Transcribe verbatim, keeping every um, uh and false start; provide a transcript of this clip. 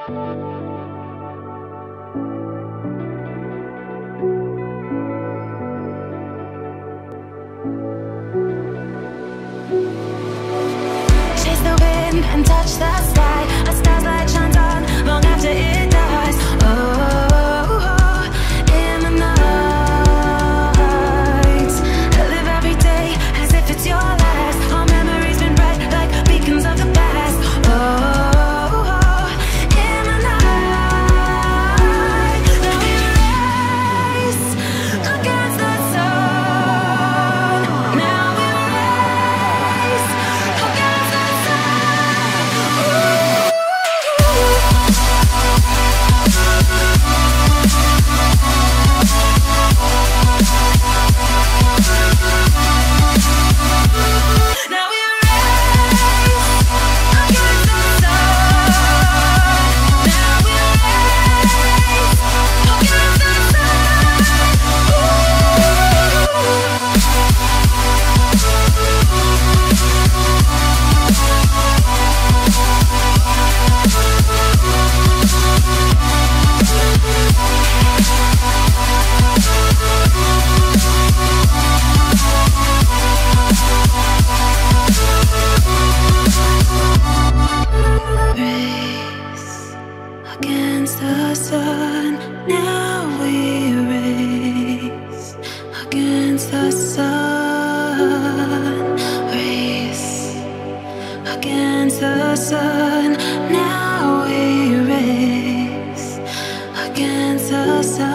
Chase the wind and touch the sky. A star's light shines on long after it dies. Oh, in the night, I live every day as if it's your last. Our memories been bright like beacons of the past. Oh, in the night, now we race against the sun. Now we race against the Now we race against the sun. Now we race against the race against the sun. Now we race against the sun. Race against the sun. Now we race against the sun.